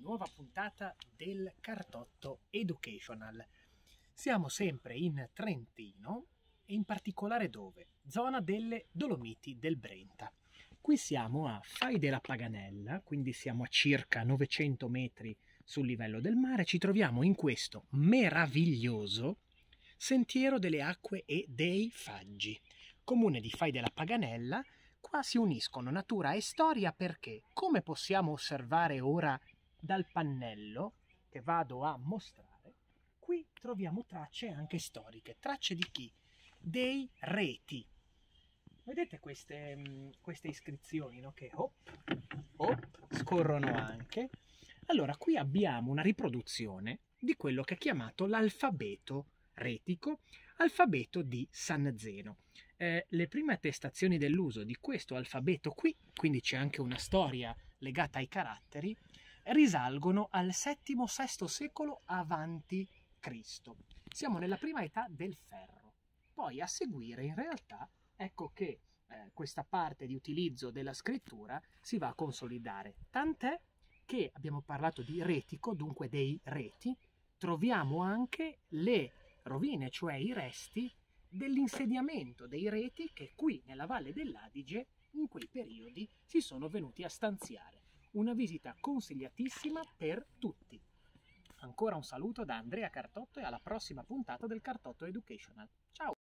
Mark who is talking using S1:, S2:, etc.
S1: nuova puntata del Cartotto Educational. Siamo sempre in Trentino e in particolare dove? Zona delle Dolomiti del Brenta. Qui siamo a Fai della Paganella, quindi siamo a circa 900 metri sul livello del mare. Ci troviamo in questo meraviglioso Sentiero delle Acque e dei Faggi, comune di Fai della Paganella. Qua si uniscono natura e storia perché, come possiamo osservare ora dal pannello che vado a mostrare, qui troviamo tracce anche storiche. Tracce di chi? Dei reti. Vedete queste iscrizioni, no? Che scorrono anche. Allora, qui abbiamo una riproduzione di quello che è chiamato l'alfabeto retico, alfabeto di San Zeno. Le prime attestazioni dell'uso di questo alfabeto qui, quindi c'è anche una storia legata ai caratteri, risalgono al VII-VI secolo avanti Cristo. Siamo nella prima età del ferro. Poi a seguire, in realtà, ecco che questa parte di utilizzo della scrittura si va a consolidare. Tant'è che abbiamo parlato di retico, dunque dei reti, troviamo anche le rovine, cioè i resti dell'insediamento dei reti che qui nella Valle dell'Adige in quei periodi si sono venuti a stanziare. Una visita consigliatissima per tutti. Ancora un saluto da Andrea Cartotto e alla prossima puntata del Cartotto Educational. Ciao!